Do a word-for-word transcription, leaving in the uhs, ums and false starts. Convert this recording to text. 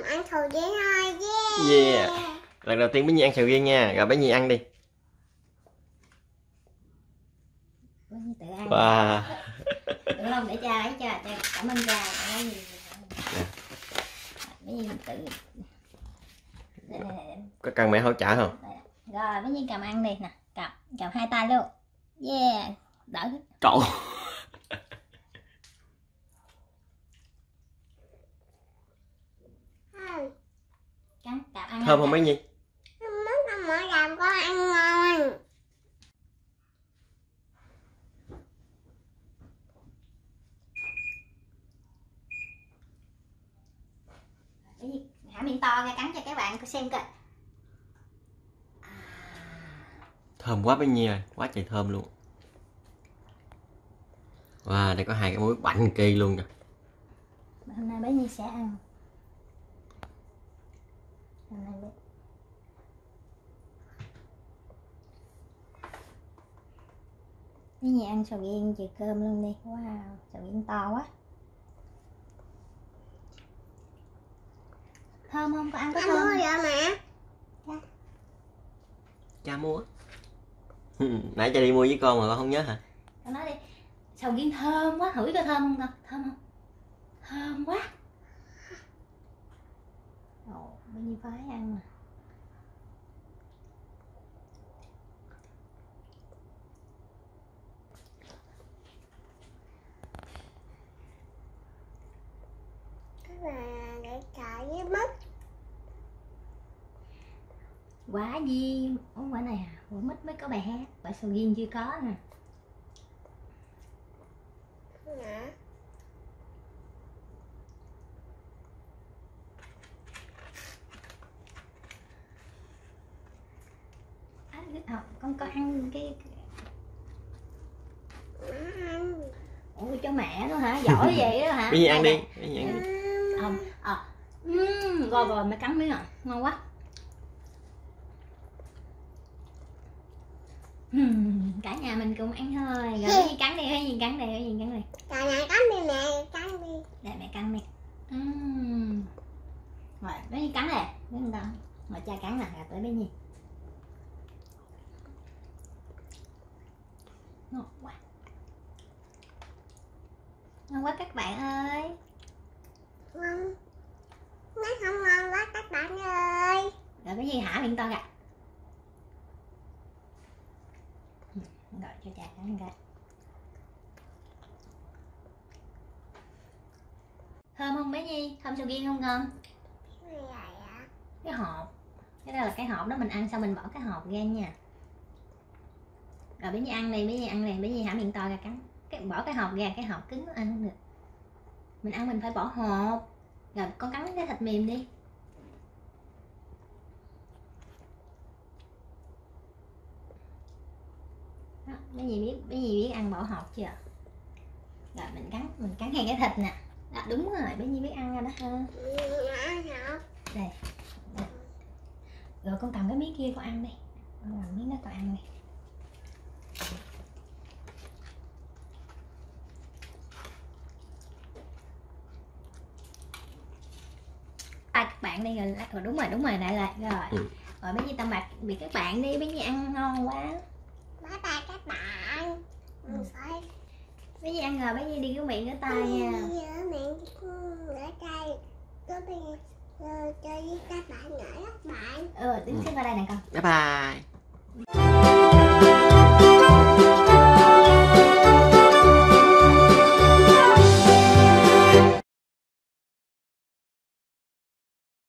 ăn sầu riêng thôi. Yeah. Yeah. Lần đầu tiên bé Nhi ăn sầu riêng nha. Rồi bé Nhi ăn đi. Bé Nhi tự ăn. Wow. Được không? Để cha lấy cho. Cha cảm ơn cha. Bé Nhi bé Nhi tự. Để, để, để. Có cần mẹ hỗ trợ không? Rồi bé Nhi cầm ăn đi nè. Cầm, cầm hai tay luôn. Yeah. Đỡ. Cậu. Cắn, cầm ăn. Thơm không bé Nhi? Món mẹ làm con ăn ngon. Bé Nhi hả miệng to ra cắn cho các bạn xem coi. Thơm quá bé Nhi ơi, quá trời thơm luôn. Wow, đây có hai cái muối bảnh kỳ luôn kìa. Hôm nay bé Nhi sẽ ăn. Hôm nay bé Bé Nhi ăn sầu riêng chừa cơm luôn đi. Wow, sầu riêng to quá. Thơm không? Có ăn có Ăn thơm mua không? vậy mẹ? Dạ. Cha mua. Nãy cha đi mua với con mà con không nhớ hả? Con nói đi. Sầu riêng thơm quá, hửi coi thơm không con? Thơm không? Thơm quá. Ồ, bao nhiêu phái ăn mà. Cái là để cài với mứt. Quả gì? Ủa quả này à? Quả mít mới có bài hát. Quả sầu riêng chưa có nè. Nè. À, con có ăn cái Ăn. ủa cho mẹ đó hả? Giỏi vậy đó hả? Bé Nhi ăn đi. Bé Nhi ăn đi. Không. Ờ. Uhm, rồi rồi mẹ cắn miếng à. Ngon quá. Uhm, cả nhà mình cùng ăn thôi. Rồi cái gì cắn đi, cái gì cắn đi, cái gì cắn đi. Cả nhà cắn đi mẹ, cắn đi. Để mẹ cắn đi. Uhm. Rồi, bé Nhi cắn nè. Bé Nhi cắn. Rồi cha cắn nè, rồi tới bé Nhi. Ngon quá. Ngon quá các bạn ơi. Ngon. Nó không ngon quá các bạn ơi. Rồi bé Nhi hả miệng to kìa. Rồi cho cha cắn cái. Thơm không bé Nhi? Thơm sầu riêng không con? Cái này à? Cái hộp. Cái đó là cái hộp đó mình ăn xong mình bỏ cái hộp ra nha. Rồi bé Nhi ăn đi, bé Nhi ăn đi, bé Nhi hả miệng to ra cắn. Cái bỏ cái hộp ra, cái hộp cứng nó ăn không được. Mình ăn mình phải bỏ hộp. Rồi con cắn cái thịt mềm đi. Đó, bé Nhi biết, bé Nhi biết ăn bỏ hộp chưa? Rồi mình cắn, mình cắn ngay cái thịt nè. Đó, đúng rồi, bé Nhi biết ăn rồi đó ha. Ăn hả? Đây. Đây. Rồi con cầm cái miếng kia con ăn đi. Con cầm miếng đó con ăn đi. Các bạn đi rồi, rồi đúng rồi đúng rồi lại lại rồi. Ừ. Rồi bé Nhi tạm biệt các bạn đi, bé Nhi ăn ngon quá. Bye bye các bạn. Ừ. Phải. Bé Nhi ăn rồi bé Nhi đi rửa miệng rửa tay nha. Rửa miệng rửa tay. Có chơi với các bạn nữa các bạn. Ừ, đứng xích vào đây nè con. Bye bye.